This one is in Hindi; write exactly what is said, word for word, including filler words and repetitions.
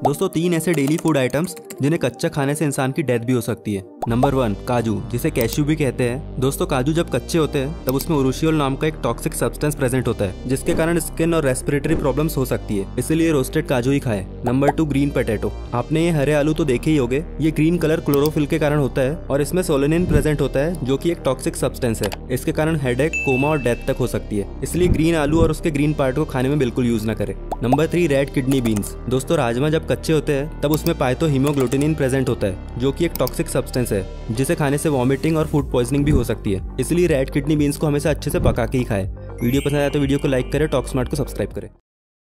दोस्तों तीन ऐसे डेली फूड आइटम्स जिन्हें कच्चा खाने से इंसान की डेथ भी हो सकती है। नंबर वन, काजू, जिसे कैश्यू भी कहते हैं। दोस्तों काजू जब कच्चे होते हैं तब उसमें उरुशियोल नाम का एक टॉक्सिक सब्सटेंस प्रेजेंट होता है, जिसके कारण स्किन और रेस्पिरेटरी प्रॉब्लम्स हो सकती है, इसलिए रोस्टेड काजू ही खाएं। Number two, green potato. आपने ये हरे आलू तो देखे ही होंगे। ये ग्रीन कलर क्लोरोफिल के कारण होता है और इसमें सोलेनिन प्रेजेंट होता है, जो कि एक टॉक्सिक सब्सटेंस है। इसके कारण हेडेक, कोमा और डेथ तक हो सकती है, इसलिए ग्रीन आलू और उसके ग्रीन पार्ट को खाने में बिल्कुल यूज ना करें। Number three, red kidney beans. दोस्तों राजमा जब कच्चे होते हैं तब उसमें पाइथो हीमोग्लूटिनिन प्रेजेंट होता है, जो कि एक टॉक्सिक सब्सटेंस है, जिसे खाने से वॉमिटिंग और फूड पॉइजनिंग भी हो सकती है, इसलिए रेड किडनी बीन्स को हमेशा अच्छे से पका के ही खाएं। वीडियो पसंद आया तो वीडियो को लाइक करें, टॉक स्मार्ट को सब्सक्राइब करें।